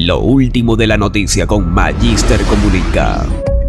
Lo último de la noticia con Magister Comunica.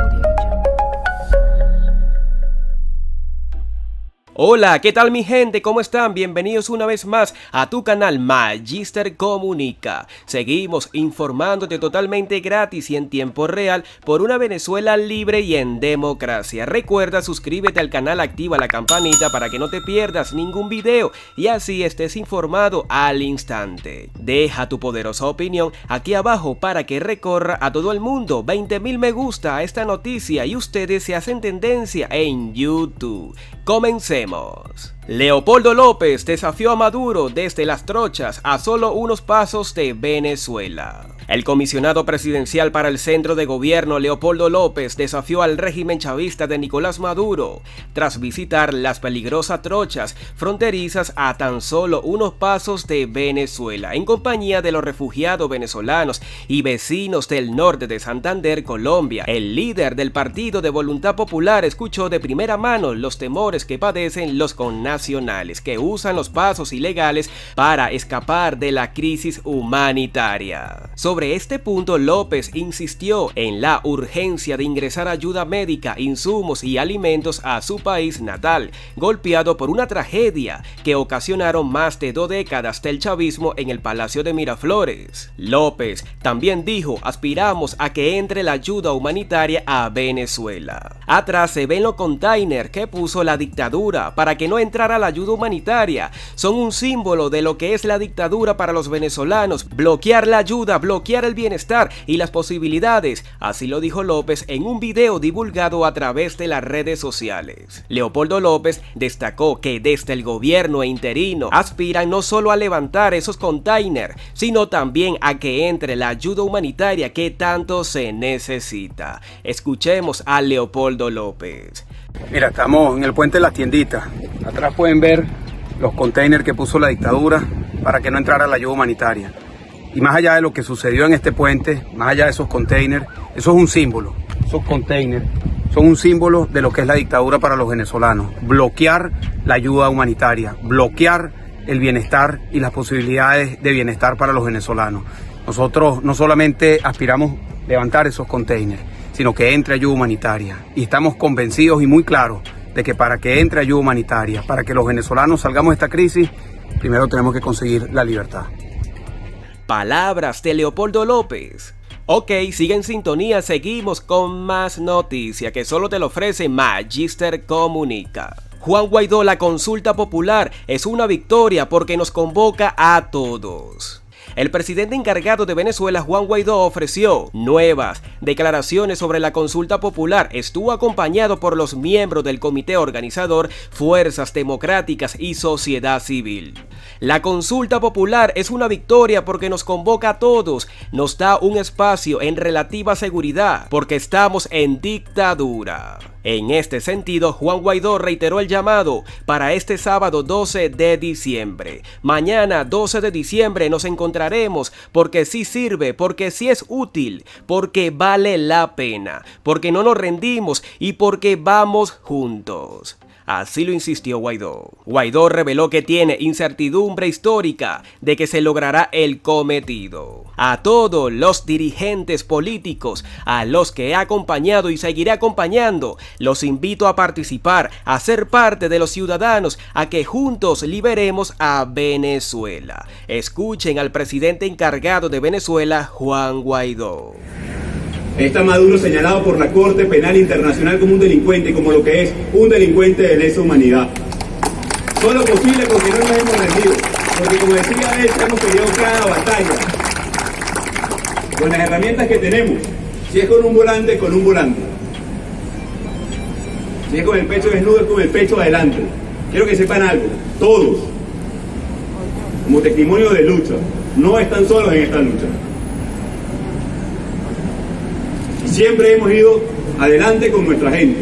Hola, ¿qué tal mi gente? ¿Cómo están? Bienvenidos una vez más a tu canal Magister Comunica. Seguimos informándote totalmente gratis y en tiempo real por una Venezuela libre y en democracia. Recuerda, suscríbete al canal, activa la campanita para que no te pierdas ningún video y así estés informado al instante. Deja tu poderosa opinión aquí abajo para que recorra a todo el mundo. 20.000 me gusta a esta noticia y ustedes se hacen tendencia en YouTube. Comencemos. Leopoldo López desafió a Maduro desde las trochas a solo unos pasos de Venezuela. El comisionado presidencial para el centro de gobierno Leopoldo López desafió al régimen chavista de Nicolás Maduro tras visitar las peligrosas trochas fronterizas a tan solo unos pasos de Venezuela en compañía de los refugiados venezolanos y vecinos del norte de Santander, Colombia. El líder del Partido de Voluntad Popular escuchó de primera mano los temores que padecen los connacionales que usan los pasos ilegales para escapar de la crisis humanitaria. Sobre este punto, López insistió en la urgencia de ingresar ayuda médica, insumos y alimentos a su país natal, golpeado por una tragedia que ocasionaron más de 2 décadas del chavismo en el Palacio de Miraflores. López también dijo: aspiramos a que entre la ayuda humanitaria a Venezuela. Atrás se ven los containers que puso la dictadura para que no entrara la ayuda humanitaria. Son un símbolo de lo que es la dictadura para los venezolanos. Bloquear la ayuda, bloquear el bienestar y las posibilidades, así lo dijo López en un video divulgado a través de las redes sociales. Leopoldo López destacó que desde el gobierno interino aspiran no solo a levantar esos containers, sino también a que entre la ayuda humanitaria que tanto se necesita. Escuchemos a Leopoldo López. Mira, estamos en el puente de las tienditas. Atrás pueden ver los containers que puso la dictadura para que no entrara la ayuda humanitaria. Y más allá de lo que sucedió en este puente, más allá de esos containers, eso es un símbolo. Esos containers son un símbolo de lo que es la dictadura para los venezolanos. Bloquear la ayuda humanitaria, bloquear el bienestar y las posibilidades de bienestar para los venezolanos. Nosotros no solamente aspiramos a levantar esos containers, sino que entre ayuda humanitaria. Y estamos convencidos y muy claros de que para que entre ayuda humanitaria, para que los venezolanos salgamos de esta crisis, primero tenemos que conseguir la libertad. Palabras de Leopoldo López. Ok, sigue en sintonía, seguimos con más noticias que solo te lo ofrece Magister Comunica. Juan Guaidó: la consulta popular es una victoria porque nos convoca a todos. El presidente encargado de Venezuela, Juan Guaidó, ofreció nuevas declaraciones sobre la consulta popular. Estuvo acompañado por los miembros del comité organizador, fuerzas democráticas y sociedad civil. La consulta popular es una victoria porque nos convoca a todos, nos da un espacio en relativa seguridad, porque estamos en dictadura. En este sentido, Juan Guaidó reiteró el llamado para este sábado 12 de diciembre. Mañana 12 de diciembre nos encontraremos porque sí sirve, porque sí es útil, porque vale la pena, porque no nos rendimos y porque vamos juntos. Así lo insistió Guaidó. Guaidó reveló que tiene incertidumbre histórica de que se logrará el cometido. A todos los dirigentes políticos, a los que he acompañado y seguiré acompañando, los invito a participar, a ser parte de los ciudadanos, a que juntos liberemos a Venezuela. Escuchen al presidente encargado de Venezuela, Juan Guaidó. Está Maduro señalado por la Corte Penal Internacional como un delincuente, como lo que es un delincuente de lesa humanidad. Solo posible porque no nos hemos rendido, porque como decía él, hemos peleado cada batalla. Con las herramientas que tenemos, si es con un volante, con un volante. Si es con el pecho desnudo, es con el pecho adelante. Quiero que sepan algo, todos, como testimonio de lucha, no están solos en esta lucha. Siempre hemos ido adelante con nuestra gente.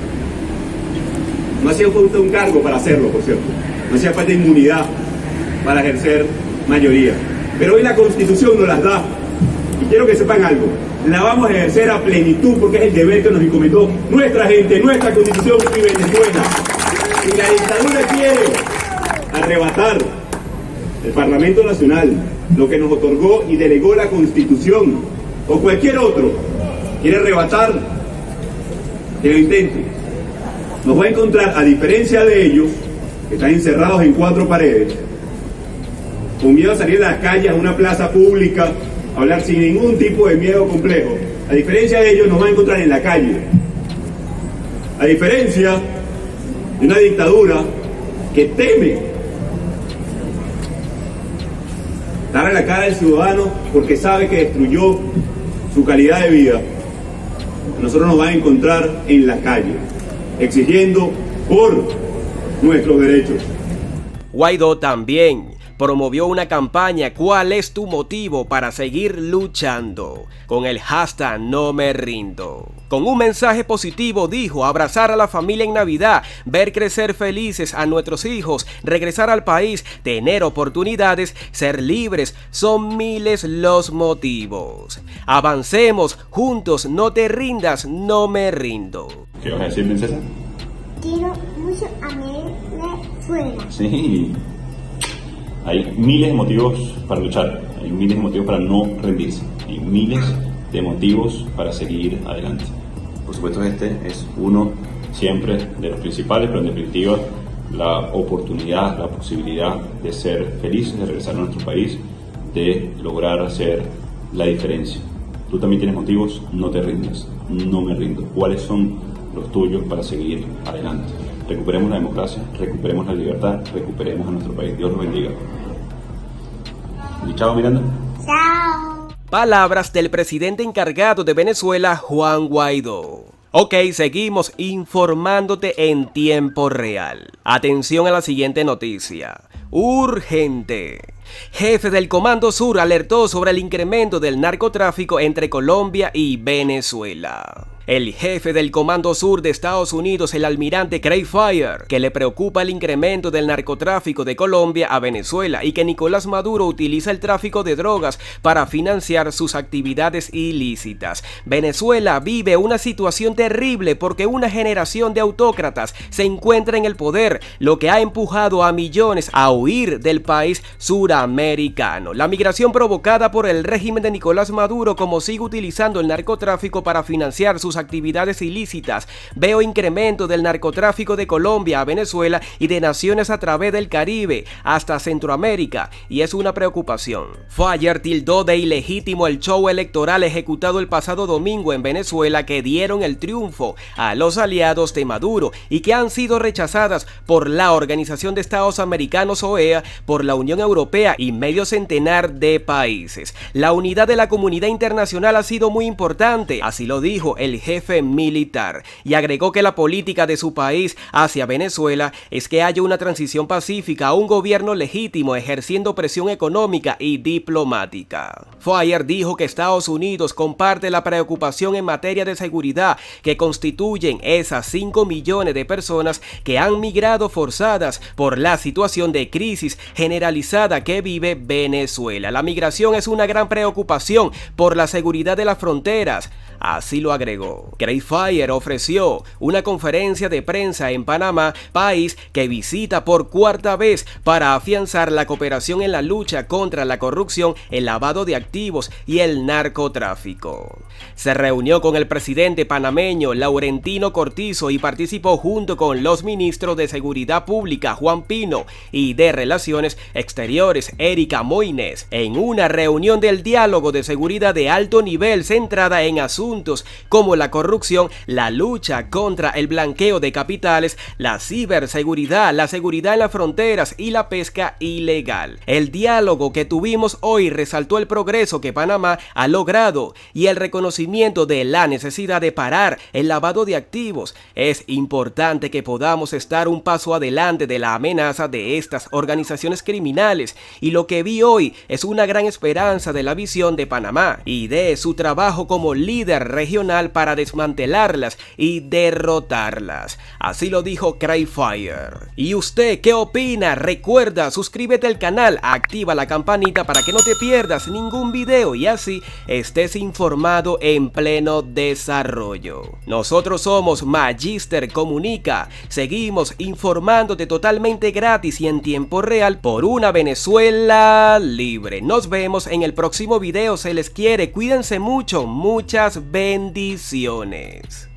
No hacía falta un cargo para hacerlo, por cierto. No hacía falta inmunidad para ejercer mayoría. Pero hoy la Constitución nos las da. Y quiero que sepan algo. La vamos a ejercer a plenitud porque es el deber que nos encomendó nuestra gente, nuestra Constitución y Venezuela. Si la dictadura quiere arrebatar el Parlamento Nacional, lo que nos otorgó y delegó la Constitución, o cualquier otro quiere arrebatar, que lo intente, nos va a encontrar, a diferencia de ellos, que están encerrados en 4 paredes, con miedo a salir a las calles, a una plaza pública, a hablar sin ningún tipo de miedo complejo. A diferencia de ellos, nos va a encontrar en la calle. A diferencia de una dictadura que teme dar a la cara al ciudadano porque sabe que destruyó su calidad de vida, nosotros nos van a encontrar en la calle, exigiendo por nuestros derechos. Guaidó también promovió una campaña ¿Cuál es tu motivo para seguir luchando? Con el hashtag No Me Rindo. Con un mensaje positivo dijo: abrazar a la familia en Navidad, ver crecer felices a nuestros hijos, regresar al país, tener oportunidades, ser libres, son miles los motivos. Avancemos juntos, no te rindas, no me rindo. ¿Qué vas a decir, princesa? Quiero mucho a Venezuela. Sí. Hay miles de motivos para luchar, hay miles de motivos para no rendirse, hay miles de motivos para seguir adelante. Por supuesto, este es uno siempre de los principales, pero en definitiva la oportunidad, la posibilidad de ser felices, de regresar a nuestro país, de lograr hacer la diferencia. Tú también tienes motivos, no te rindas, no me rindo. ¿Cuáles son los tuyos para seguir adelante? Recuperemos la democracia, recuperemos la libertad, recuperemos a nuestro país. Dios los bendiga. Y chao, Miranda. Chao. Palabras del presidente encargado de Venezuela, Juan Guaidó. Ok, seguimos informándote en tiempo real. Atención a la siguiente noticia. Urgente. Jefe del Comando Sur alertó sobre el incremento del narcotráfico entre Colombia y Venezuela. El jefe del Comando Sur de Estados Unidos, el almirante Craig Fire, que le preocupa el incremento del narcotráfico de Colombia a Venezuela y que Nicolás Maduro utiliza el tráfico de drogas para financiar sus actividades ilícitas. Venezuela vive una situación terrible porque una generación de autócratas se encuentra en el poder, lo que ha empujado a millones a huir del país suramericano. La migración provocada por el régimen de Nicolás Maduro, como sigue utilizando el narcotráfico para financiar sus actividades ilícitas. Veo incremento del narcotráfico de Colombia a Venezuela y de naciones a través del Caribe hasta Centroamérica, y es una preocupación. Fire tildó de ilegítimo el show electoral ejecutado el pasado domingo en Venezuela, que dieron el triunfo a los aliados de Maduro y que han sido rechazadas por la Organización de Estados Americanos, OEA, por la Unión Europea y medio centenar de países. La unidad de la comunidad internacional ha sido muy importante, así lo dijo el jefe militar, y agregó que la política de su país hacia Venezuela es que haya una transición pacífica a un gobierno legítimo ejerciendo presión económica y diplomática. Fire dijo que Estados Unidos comparte la preocupación en materia de seguridad que constituyen esas 5 millones de personas que han migrado forzadas por la situación de crisis generalizada que vive Venezuela. La migración es una gran preocupación por la seguridad de las fronteras, así lo agregó. Craig Fire ofreció una conferencia de prensa en Panamá, país que visita por 4ª vez, para afianzar la cooperación en la lucha contra la corrupción, el lavado de activos y el narcotráfico. Se reunió con el presidente panameño Laurentino Cortizo y participó junto con los ministros de Seguridad Pública Juan Pino y de Relaciones Exteriores Erika Moines en una reunión del diálogo de seguridad de alto nivel centrada en asuntos como la corrupción, la lucha contra el blanqueo de capitales, la ciberseguridad, la seguridad en las fronteras y la pesca ilegal. El diálogo que tuvimos hoy resaltó el progreso que Panamá ha logrado y el reconocimiento de la necesidad de parar el lavado de activos. Es importante que podamos estar un paso adelante de la amenaza de estas organizaciones criminales, y lo que vi hoy es una gran esperanza de la visión de Panamá y de su trabajo como líder regional para desmantelarlas y derrotarlas. Así lo dijo Cryfire. ¿Y usted qué opina? Recuerda, suscríbete al canal, activa la campanita para que no te pierdas ningún video y así estés informado en pleno desarrollo. Nosotros somos Magister Comunica, seguimos informándote totalmente gratis y en tiempo real por una Venezuela libre. Nos vemos en el próximo video, se les quiere, cuídense mucho, muchas bendiciones.